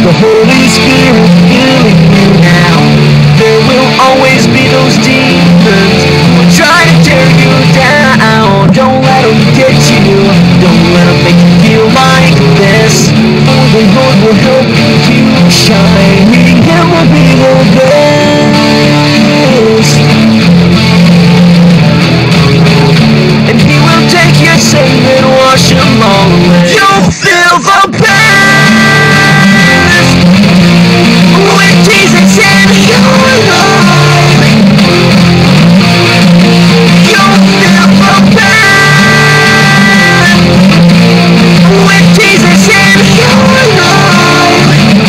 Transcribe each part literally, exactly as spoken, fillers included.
the Holy Spirit filling you now. There will always be those demons who will try to tear you down. Don't let them get you. Don't let them make you feel like this. Oh, the Lord will help you shine. Meeting Him will be the best. And He will take your sin and wash them all away. You'll feel the best with Jesus in your life. You'll feel the best with Jesus in your life.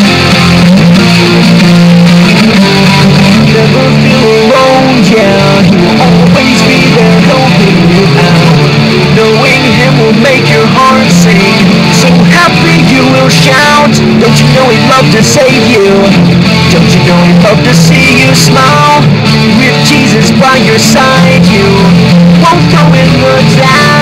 Never feel alone, yeah. He will always be there helping you out. Knowing Him will make your heart sing. So happy you will shout. Don't you know He'd love to save you? Don't you know He'd love to see you smile? With Jesus by your side, you won't go in the dark.